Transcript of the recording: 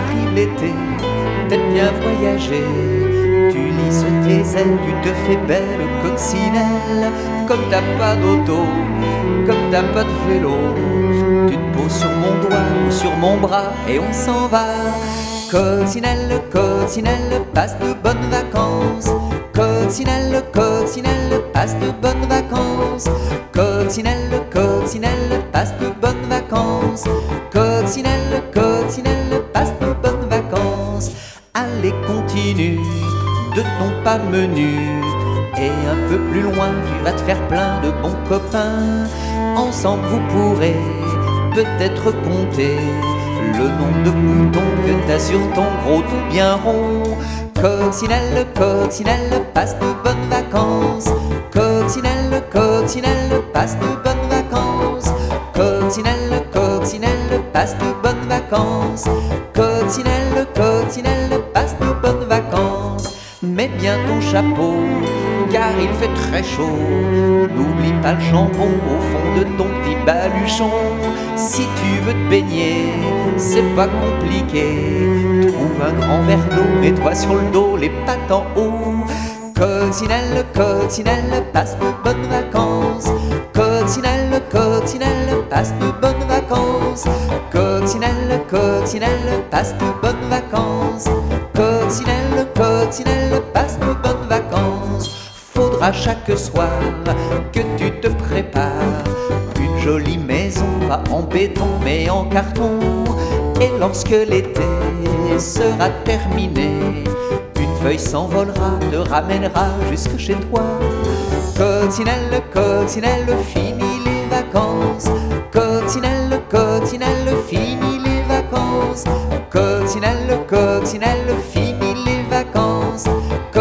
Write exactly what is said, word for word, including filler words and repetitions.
Arrive l'été, t'aimes bien voyager, tu lisses tes ailes, tu te fais belle coccinelle. Comme t'as pas d'auto, comme t'as pas de vélo, tu te poses sur mon doigt ou sur mon bras et on s'en va. Coccinelle, coccinelle, passe de bonnes vacances. Coccinelle, coccinelle, passe de bonnes vacances. Coccinelle, coccinelle, passe de bonnes vacances. Coccinelle, coccinelle, passe de bonnes vacances. Allez, continue de ton pas menu, et un peu plus loin tu vas te faire plein de bons copains. Ensemble vous pourrez peut-être compter le nombre de boutons que t'as sur ton gros tout bien rond. Coccinelle, coccinelle, passe de bonnes vacances. Coccinelle, coccinelle, passe de bonnes vacances. Coccinelle, coccinelle, passe de bonnes vacances. Coccinelle, coccinelle, passe de bonnes vacances. Mets bien ton chapeau, car il fait très chaud. N'oublie pas le chambon au fond de ton petit baluchon. Si tu veux te baigner, c'est pas compliqué. Trouve un grand verre d'eau, mets-toi sur le dos, les pattes en haut. Coccinelle, coccinelle, passe de bonnes vacances. Coccinelle, coccinelle, passe de bonnes vacances. Coccinelle, coccinelle, passe de bonnes vacances. Coccinelle, coccinelle, passe de bonnes vacances. Faudra chaque soir que tu te prépares une jolie maison, pas en béton mais en carton. Et lorsque l'été sera terminé, une feuille s'envolera, te ramènera jusque chez toi. Coccinelle, coccinelle, fini les vacances. Coccinelle, coccinelle, fini les vacances. Coccinelle, coccinelle, fini les vacances.